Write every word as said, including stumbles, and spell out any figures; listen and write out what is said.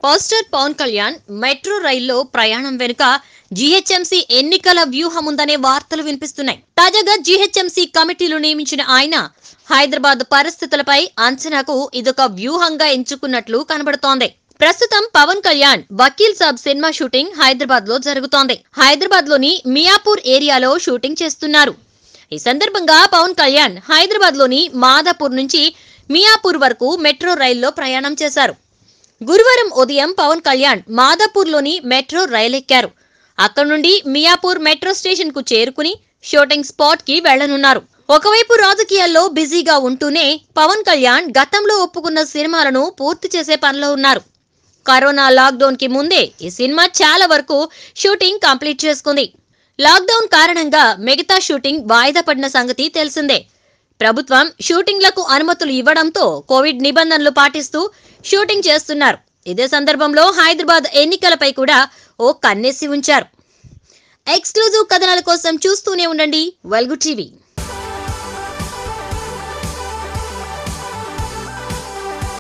Power star Pawan Kalyan metro రైల్లో ప్రయాణం వెనుక జీహెచ్ఎంసీ ఎన్నికల వ్యూహం ఉందనే వార్తలు వినిపిస్తున్నాయి. తాజాగా జీహెచ్ఎంసీ కమిటీలు నియమించిన ఆయన హైదరాబాద్ పరిస్థితులపై అంచనాకు ఇదొక వ్యూహంగా ఎంచుకున్నట్లు కనబడుతోంది. ప్రస్తుతం పవన్ కళ్యాణ్ వకీల్ సాబ్ సినిమా షూటింగ్ హైదరాబాద్ లో జరుగుతోంది. హైదరాబాద్ లోని మియాపూర్ ఏరియాలో షూటింగ్ చేస్తున్నారు. ఈ సందర్భంగా పవన్ కళ్యాణ్ హైదరాబాద్ లోని మాదాపూర్ నుంచి మియాపూర్ వరకు మెట్రో రైల్లో ప్రయాణం చేశారు. గురువారం ఉదయం పవన్ కళ్యాణ్ మాదాపూర్ లోని మెట్రో రైలెక్కారు. అక్కడి నుండి మియాపూర్ మెట్రో స్టేషన్ కు చేరుకుని షూటింగ్ స్పాట్ కి వెళ్లనున్నారు. ఒకవైపు రాజకీయాల్లో బిజీగా ఉంటూనే పవన్ కళ్యాణ్ గతంలో ఒప్పుకున్న సినిమాలను పూర్తి చేసే పనిలో ఉన్నారు. కరోనా లాక్డౌన్ కి ముందే ఈ సినిమా చాలా వరకు షూటింగ్ కంప్లీట్ చేసుకుంది. లాక్డౌన్ కారణంగా మిగతా షూటింగ్ వాయిదా పడిన సంగతి తెలిసిందే. ప్రభుత్వం షూటింగ్లకు అనుమతులు ఇవ్వడంతో కోవిడ్ నిబంధనలు పాటిస్తూ షూటింగ్ చేస్తున్నారు. ఇదే సందర్భంలో హైదరాబాద్ ఎన్నికలపై కూడా ఓ కన్నేసి ఉంచారు. ఎక్స్క్లూజివ్ కథనాల కోసం చూస్తూనే ఉండండి వెలుగు టీవీ.